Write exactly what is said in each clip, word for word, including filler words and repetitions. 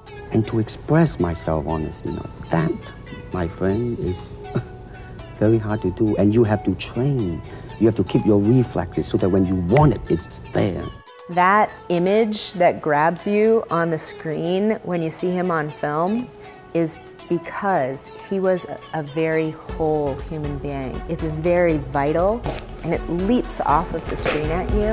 and to express myself honestly. You know, that, my friend, is very hard to do, and you have to train. You have to keep your reflexes so that when you want it, it's there. That image that grabs you on the screen when you see him on film is because he was a very whole human being. It's very vital, and it leaps off of the screen at you.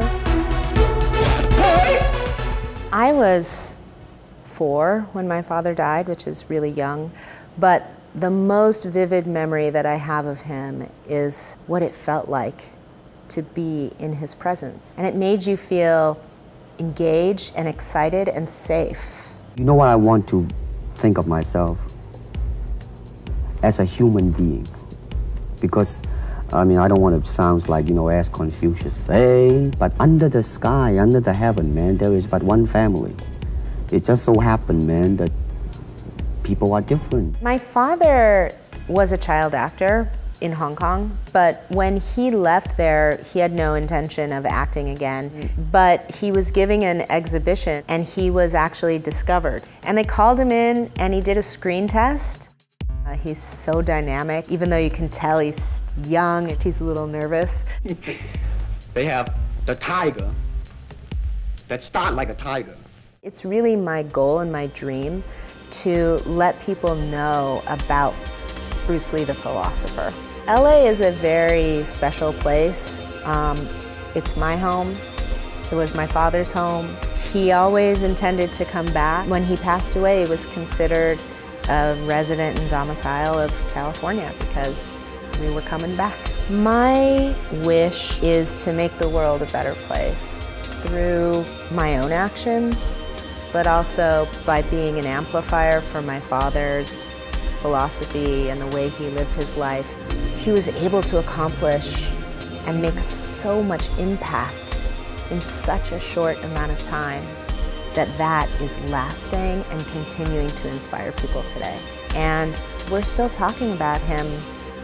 I was four when my father died, which is really young, but the most vivid memory that I have of him is what it felt like to be in his presence. And it made you feel engaged and excited and safe. You know what I want to think of myself? As a human being. Because, I mean, I don't want to sound like, you know, as Confucius say, but under the sky, under the heaven, man, there is but one family. It just so happened, man, that people are different. My father was a child actor in Hong Kong, but when he left there, he had no intention of acting again. Mm. But he was giving an exhibition, and he was actually discovered. And they called him in, and he did a screen test. Uh, he's so dynamic, even though you can tell he's young, he's a little nervous. They have the tiger that start like a tiger. It's really my goal and my dream to let people know about Bruce Lee the philosopher. L A is a very special place. Um, it's my home. It was my father's home. He always intended to come back. When he passed away, he was considered a resident and domicile of California because we were coming back. My wish is to make the world a better place through my own actions, but also by being an amplifier for my father's philosophy and the way he lived his life. He was able to accomplish and make so much impact in such a short amount of time that that is lasting and continuing to inspire people today. And we're still talking about him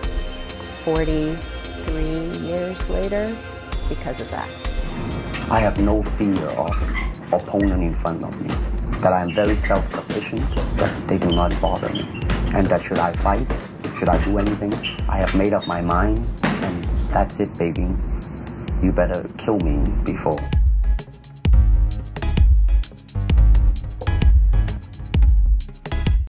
forty-three years later because of that. I have no fear of opponent in front of me, that I am very self-sufficient, that they do not bother me, and that should I fight, should I do anything, I have made up my mind, and that's it, baby. You better kill me before.